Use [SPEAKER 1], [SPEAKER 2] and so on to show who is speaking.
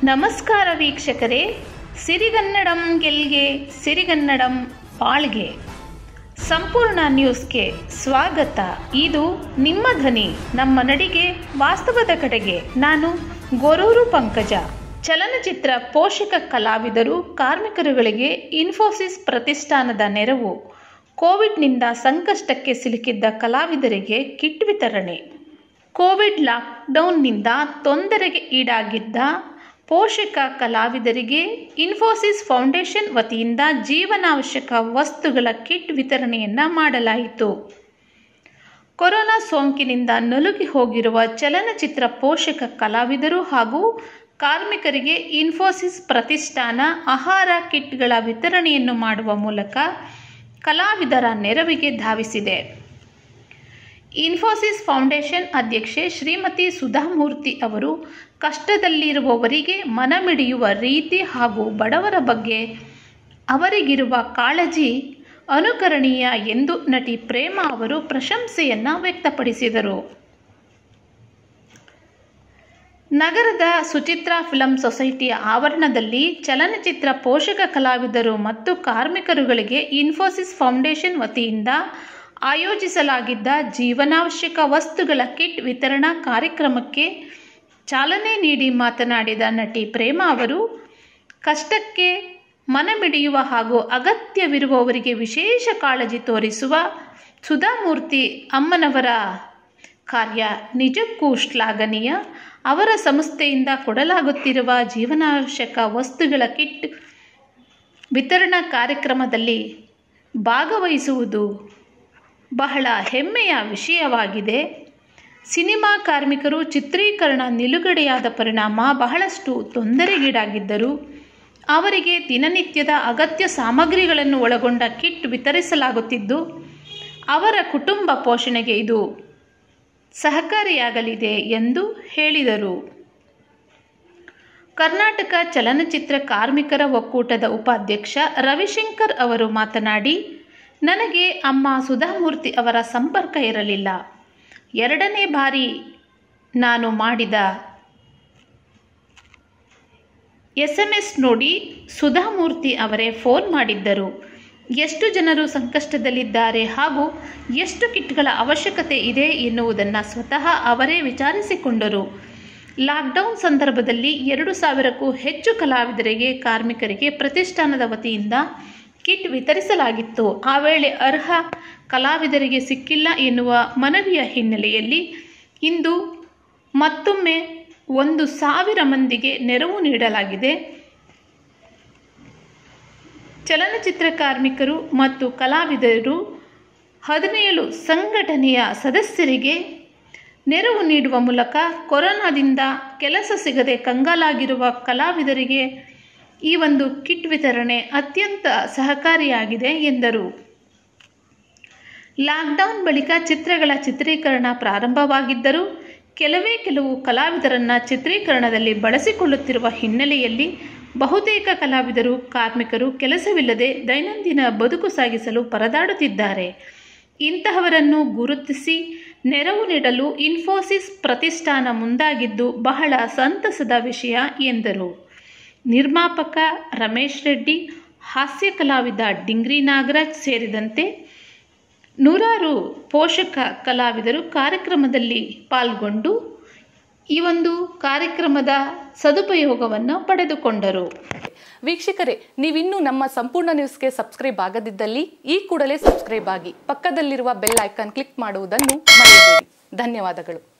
[SPEAKER 1] ನಮಸ್ಕಾರ ವೀಕ್ಷಕರೇ, ಸಿರಿಗನ್ನಡಂ ಗೆಲ್ಗೆ ಸಿರಿಗನ್ನಡಂ ಬಾಳ್ಗೆ ಸಂಪೂರ್ಣ ನ್ಯೂಸ್ಗೆ ಸ್ವಾಗತ. ಇದು ನಿಮ್ಮ ಧ್ವನಿ, ನಮ್ಮ ನಡಿಗೆ ವಾಸ್ತವದ ಕಡೆಗೆ. ನಾನು ಗೊರೂರು ಪಂಕಜ. ಚಲನಚಿತ್ರ ಪೋಷಕ ಕಲಾವಿದರು ಕಾರ್ಮಿಕರುಗಳಿಗೆ ಇನ್ಫೋಸಿಸ್ ಪ್ರತಿಷ್ಠಾನದ ನೆರವು. ಕೋವಿಡ್ನಿಂದ ಸಂಕಷ್ಟಕ್ಕೆ ಸಿಲುಕಿದ್ದ ಕಲಾವಿದರಿಗೆ ಕಿಟ್ ವಿತರಣೆ. ಕೋವಿಡ್ ಲಾಕ್ಡೌನ್ನಿಂದ ತೊಂದರೆಗೆ ಈಡಾಗಿದ್ದ ಪೋಷಕ ಕಲಾವಿದರಿಗೆ ಇನ್ಫೋಸಿಸ್ ಫೌಂಡೇಶನ್ ವತಿಯಿಂದ ಜೀವನಾವಶ್ಯಕ ವಸ್ತುಗಳ ಕಿಟ್ ವಿತರಣೆಯನ್ನು ಮಾಡಲಾಯಿತು. ಕೊರೋನಾ ಸೋಂಕಿನಿಂದ ನಲುಗಿ ಹೋಗಿರುವ ಚಲನಚಿತ್ರ ಪೋಷಕ ಕಲಾವಿದರು ಹಾಗೂ ಕಾರ್ಮಿಕರಿಗೆ ಇನ್ಫೋಸಿಸ್ ಪ್ರತಿಷ್ಠಾನ ಆಹಾರ ಕಿಟ್ಗಳ ವಿತರಣೆಯನ್ನು ಮಾಡುವ ಮೂಲಕ ಕಲಾವಿದರ ನೆರವಿಗೆ ಧಾವಿಸಿದೆ. ಇನ್ಫೋಸಿಸ್ ಫೌಂಡೇಶನ್ ಅಧ್ಯಕ್ಷೆ ಶ್ರೀಮತಿ ಸುಧಾಮೂರ್ತಿ ಅವರು ಕಷ್ಟದಲ್ಲಿರುವವರಿಗೆ ಮನಮಿಡಿಯುವ ರೀತಿ ಹಾಗೂ ಬಡವರ ಬಗ್ಗೆ ಅವರಿಗಿರುವ ಕಾಳಜಿ ಅನುಕರಣೀಯ ಎಂದು ನಟಿ ಪ್ರೇಮಾ ಅವರು ಪ್ರಶಂಸೆಯನ್ನು ವ್ಯಕ್ತಪಡಿಸಿದರು. ನಗರದ ಸುಚಿತ್ರಾ ಫಿಲಂ ಸೊಸೈಟಿಯ ಆವರಣದಲ್ಲಿ ಚಲನಚಿತ್ರ ಪೋಷಕ ಕಲಾವಿದರು ಮತ್ತು ಕಾರ್ಮಿಕರುಗಳಿಗೆ ಇನ್ಫೋಸಿಸ್ ಫೌಂಡೇಶನ್ ವತಿಯಿಂದ ಆಯೋಜಿಸಲಾಗಿದ್ದ ಜೀವನಾವಶ್ಯಕ ವಸ್ತುಗಳ ಕಿಟ್ ವಿತರಣಾ ಕಾರ್ಯಕ್ರಮಕ್ಕೆ ಚಾಲನೆ ನೀಡಿ ಮಾತನಾಡಿದ ನಟಿ ಪ್ರೇಮಾ ಅವರು, ಕಷ್ಟಕ್ಕೆ ಮನಮಿಡಿಯುವ ಹಾಗೂ ಅಗತ್ಯವಿರುವವರಿಗೆ ವಿಶೇಷ ಕಾಳಜಿ ತೋರಿಸುವ ಸುಧಾಮೂರ್ತಿ ಅಮ್ಮನವರ ಕಾರ್ಯ ನಿಜಕ್ಕೂ ಶ್ಲಾಘನೀಯ. ಅವರ ಸಂಸ್ಥೆಯಿಂದ ಕೊಡಲಾಗುತ್ತಿರುವ ಜೀವನಾವಶ್ಯಕ ವಸ್ತುಗಳ ಕಿಟ್ ವಿತರಣಾ ಕಾರ್ಯಕ್ರಮದಲ್ಲಿ ಭಾಗವಹಿಸುವುದು ಬಹಳ ಹೆಮ್ಮೆಯ ವಿಷಯವಾಗಿದೆ. ಸಿನಿಮಾ ಕಾರ್ಮಿಕರು ಚಿತ್ರೀಕರಣ ನಿಲುಗಡೆಯಾದ ಪರಿಣಾಮ ಬಹಳಷ್ಟು ತೊಂದರೆಗೀಡಾಗಿದ್ದರು. ಅವರಿಗೆ ದಿನನಿತ್ಯದ ಅಗತ್ಯ ಸಾಮಗ್ರಿಗಳನ್ನು ಒಳಗೊಂಡ ಕಿಟ್ ವಿತರಿಸಲಾಗುತ್ತಿದ್ದು, ಅವರ ಕುಟುಂಬ ಪೋಷಣೆಗೆ ಇದು ಸಹಕಾರಿಯಾಗಲಿದೆ ಎಂದು ಹೇಳಿದರು. ಕರ್ನಾಟಕ ಚಲನಚಿತ್ರ ಕಾರ್ಮಿಕರ ಒಕ್ಕೂಟದ ಉಪಾಧ್ಯಕ್ಷ ರವಿಶಂಕರ್ ಅವರು ಮಾತನಾಡಿ, ನನಗೆ ಅಮ್ಮ ಸುಧಾಮೂರ್ತಿ ಅವರ ಸಂಪರ್ಕ ಇರಲಿಲ್ಲ. ಎರಡನೇ ಬಾರಿ ನಾನು ಮಾಡಿದ SMS ನೋಡಿ ಸುಧಾಮೂರ್ತಿ ಅವರೇ ಫೋನ್ ಮಾಡಿದ್ದರು. ಎಷ್ಟು ಜನರು ಸಂಕಷ್ಟದಲ್ಲಿದ್ದಾರೆ ಹಾಗೂ ಎಷ್ಟು ಕಿಟ್ಗಳ ಅವಶ್ಯಕತೆ ಇದೆ ಎನ್ನುವುದನ್ನು ಸ್ವತಃ ಅವರೇ ವಿಚಾರಿಸಿಕೊಂಡರು. ಲಾಕ್ಡೌನ್ ಸಂದರ್ಭದಲ್ಲಿ 2,000ಕ್ಕೂ ಹೆಚ್ಚು ಕಲಾವಿದರಿಗೆ ಕಾರ್ಮಿಕರಿಗೆ ಪ್ರತಿಷ್ಠಾನದ ವತಿಯಿಂದ ಕಿಟ್ ವಿತರಿಸಲಾಗಿತ್ತು. ಆ ವೇಳೆ ಅರ್ಹ ಕಲಾವಿದರಿಗೆ ಸಿಕ್ಕಿಲ್ಲ ಎನ್ನುವ ಮನವಿಯ ಹಿನ್ನೆಲೆಯಲ್ಲಿ ಇಂದು ಮತ್ತೊಮ್ಮೆ 1,000 ಮಂದಿಗೆ ನೆರವು ನೀಡಲಾಗಿದೆ. ಚಲನಚಿತ್ರ ಕಾರ್ಮಿಕರು ಮತ್ತು ಕಲಾವಿದರು 17 ಸಂಘಟನೆಯ ಸದಸ್ಯರಿಗೆ ನೆರವು ನೀಡುವ ಮೂಲಕ ಕೊರೋನಾದಿಂದ ಕೆಲಸ ಸಿಗದೆ ಕಂಗಾಲಾಗಿರುವ ಕಲಾವಿದರಿಗೆ ಈ ಒಂದು ಕಿಟ್ ವಿತರಣೆ ಅತ್ಯಂತ ಸಹಕಾರಿಯಾಗಿದೆ ಎಂದರು. ಲಾಕ್ಡೌನ್ ಬಳಿಕ ಚಿತ್ರಗಳ ಚಿತ್ರೀಕರಣ ಪ್ರಾರಂಭವಾಗಿದ್ದರೂ ಕೆಲವು ಕಲಾವಿದರನ್ನು ಚಿತ್ರೀಕರಣದಲ್ಲಿ ಬಳಸಿಕೊಳ್ಳುತ್ತಿರುವ ಹಿನ್ನೆಲೆಯಲ್ಲಿ ಬಹುತೇಕ ಕಲಾವಿದರು ಕಾರ್ಮಿಕರು ಕೆಲಸವಿಲ್ಲದೆ ದೈನಂದಿನ ಬದುಕು ಸಾಗಿಸಲು ಪರದಾಡುತ್ತಿದ್ದಾರೆ. ಇಂತಹವರನ್ನು ಗುರುತಿಸಿ ನೆರವು ನೀಡಲು ಇನ್ಫೋಸಿಸ್ ಪ್ರತಿಷ್ಠಾನ ಮುಂದಾಗಿದ್ದು ಬಹಳ ಸಂತಸದ ವಿಷಯ ಎಂದರು. ನಿರ್ಮಾಪಕ ರಮೇಶ್ ರೆಡ್ಡಿ, ಹಾಸ್ಯ ಕಲಾವಿದ ಡಿಂಗ್ರಿ ನಾಗರಾಜ್ ಸೇರಿದಂತೆ ನೂರಾರು ಪೋಷಕ ಕಲಾವಿದರು ಕಾರ್ಯಕ್ರಮದಲ್ಲಿ ಪಾಲ್ಗೊಂಡು ಈ ಒಂದು ಕಾರ್ಯಕ್ರಮದ ಸದುಪಯೋಗವನ್ನು ಪಡೆದುಕೊಂಡರು.
[SPEAKER 2] ವೀಕ್ಷಕರೇ, ನೀವಿನ್ನೂ ನಮ್ಮ ಸಂಪೂರ್ಣ ನ್ಯೂಸ್ಗೆ ಸಬ್ಸ್ಕ್ರೈಬ್ ಆಗದಿದ್ದಲ್ಲಿ ಈ ಕೂಡಲೇ ಸಬ್ಸ್ಕ್ರೈಬ್ ಆಗಿ ಪಕ್ಕದಲ್ಲಿರುವ ಬೆಲ್ ಐಕಾನ್ ಕ್ಲಿಕ್ ಮಾಡುವುದನ್ನು ಮರೆಯಬೇಡಿ. ಧನ್ಯವಾದಗಳು.